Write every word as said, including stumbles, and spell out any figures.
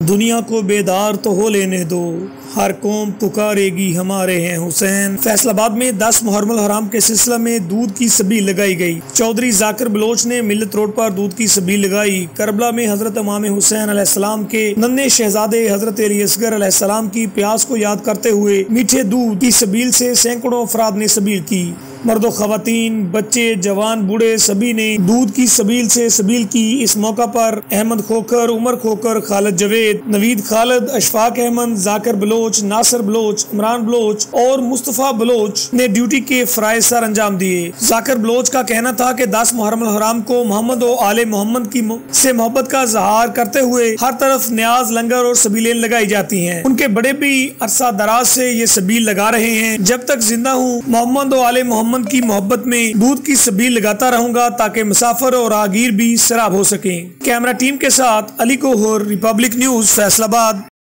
दुनिया को बेदार तो हो लेने दो, हर कौम पुकारेगी हमारे हैं हुसैन। फैसलाबाद में दस मुहर्रम हराम के सिलसिला में दूध की सबील लगाई गई। चौधरी जाकिर बलोच ने मिल्लत रोड पर दूध की सबील लगाई। करबला में हजरत इमाम हुसैन अलैहिस्सलाम के नन्हे शहजादे हजरत अली असगर अलैहिस्सलाम की प्यास को याद करते हुए मीठे दूध की सबील से सैकड़ों अफराद ने सबील की। मर्दो खवातीन, बच्चे, जवान, बूढ़े सभी ने दूध की सबील से सबील की। इस मौका पर अहमद खोकर, उमर खोकर, खालिद जवेद, नवीद खालिद, अशफाक अहमद, जाकिर बलोच, नासिर बलोच, इमरान बलोच और मुस्तफ़ा बलोच ने ड्यूटी के फराइज सर अंजाम दिए। जाकिर बलोच का कहना था कि दस मुहर्रम हराम को मोहम्मद और आले मोहम्मद की से मोहब्बत का इज़हार करते हुए हर तरफ न्याज, लंगर और सबीलें लगाई जाती हैं। उनके बड़े भी अरसा दराज से ये सबील लगा रहे हैं। जब तक जिंदा हूँ मोहम्मद और आले मोहम्मद की मोहब्बत में दूध की सबील लगाता रहूंगा ताकि मुसाफिर और आगीर भी सराब हो सकें। कैमरा टीम के साथ अली कोहर, रिपब्लिक न्यूज, फैसलाबाद।